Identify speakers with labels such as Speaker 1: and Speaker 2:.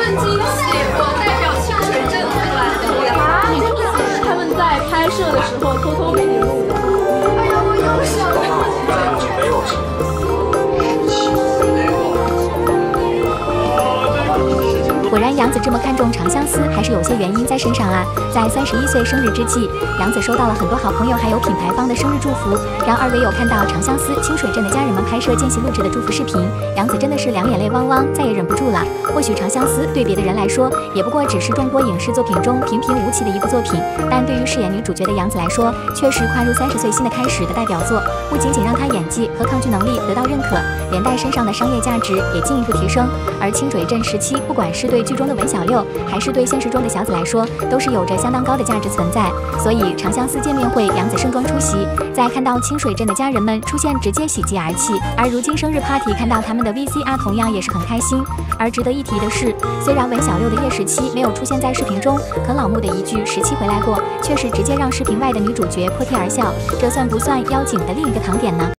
Speaker 1: 惊喜，我代表清水镇来的呀！
Speaker 2: 你这么写，他们在拍摄的时候偷偷给你录的。
Speaker 1: 哎呀，我又想了。
Speaker 3: 果然，杨子这么看重长相思，还是有些原因在身上啊。在31岁生日之际，杨子收到了很多好朋友还有品牌方的生日祝福。然而，唯有看到长相思清水镇的家人们拍摄间隙录制的祝福视频，杨子真的是两眼泪汪汪，再也忍不住了。或许长相思对别的人来说，也不过只是众多影视作品中平平无奇的一部作品，但对于饰演女主角的杨子来说，却是跨入30岁新的开始的代表作。不仅仅让她演技和抗拒能力得到认可，连带身上的商业价值也进一步提升。而清水镇时期，不管是对剧中的文小六，还是对现实中的小子来说，都是有着相当高的价值存在。所以长相思见面会，杨子盛装出席，在看到清水镇的家人们出现，直接喜极而泣。而如今生日 party 看到他们的 VCR， 同样也是很开心。而值得一提的是，虽然文小六的叶时期没有出现在视频中，可老木的一句17回来过，却是直接让视频外的女主角破涕而笑。这算不算妖精的另一个糖点呢？